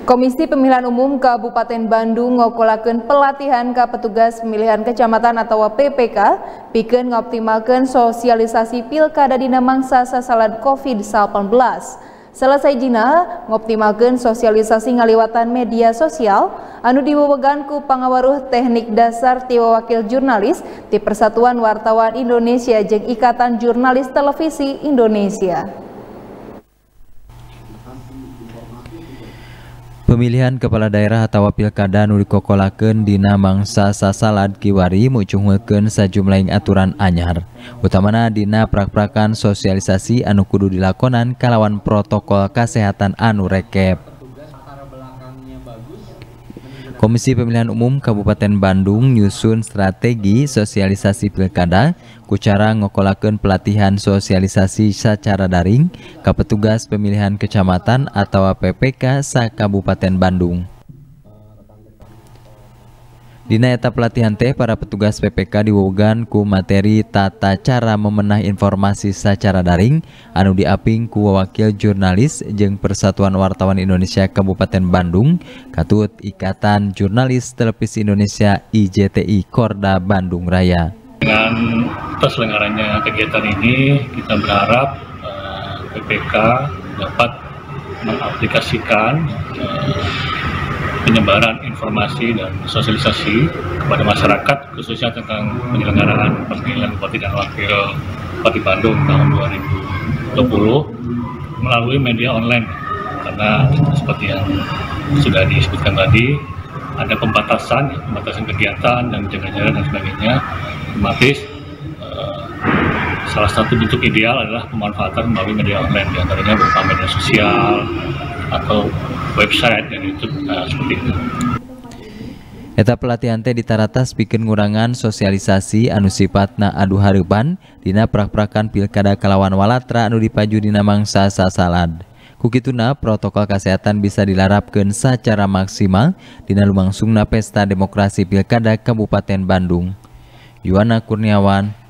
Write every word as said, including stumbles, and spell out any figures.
Komisi Pemilihan Umum Kabupaten Bandung ngokolakeun pelatihan ke petugas pemilihan kecamatan atau P P K pikeun ngoptimalkeun sosialisasi pilkada dina mangsa sasalad COVID sembilan belas. Selesai jina ngoptimalkeun sosialisasi ngaliwatan media sosial anu diwewegan ku pangawaruh teknik dasar ti wakil jurnalis ti Persatuan Wartawan Indonesia jeung Ikatan Jurnalis Televisi Indonesia. Pemilihan kepala daerah atau pilkada nu dikokolakeun dina mangsa sasalad kiwari mucungkeun sajumlahing aturan anyar. Utamana dina prak-prakan sosialisasi anu kudu dilakonan kalawan protokol kesehatan anu rekep. Komisi Pemilihan Umum Kabupaten Bandung nyusun strategi sosialisasi pilkada ku cara ngokolakeun pelatihan sosialisasi secara daring ka petugas pemilihan kecamatan atau P P K sa Kabupaten Bandung. Dina eta pelatihan teh para petugas P P K diwewegan ku materi tata cara memenah informasi secara daring anu diaping ku wakil jurnalis jeung Persatuan Wartawan Indonesia Kabupaten Bandung katut Ikatan Jurnalis Televisi Indonesia I J T I Korda Bandung Raya. Dengan terselenggaranya kegiatan ini kita berharap uh, P P K dapat mengaplikasikan uh, penyebaran informasi dan sosialisasi kepada masyarakat khususnya tentang penyelenggaraan pemilihan Bupati dan Wakil Bupati Bandung tahun dua ribu dua puluh melalui media online, karena seperti yang sudah disebutkan tadi ada pembatasan, pembatasan kegiatan dan jaga jarak dan sebagainya. Otomatis eh, salah satu bentuk ideal adalah pemanfaatan melalui media online, diantaranya berupa media sosial atau website dan YouTube, nah, seperti itu. Eta pelatihan teh ditaratas pikeun ngurangan sosialisasi anu sifatna adu hareupan dina prak-prakan pilkada kalawan walatra anu dipaju dina mangsa sasalad. Ku kituna protokol kesehatan bisa dilarapkeun sacara maksimal dina lumangsungna pesta demokrasi pilkada Kabupaten Bandung. Yuwana Kurniawan,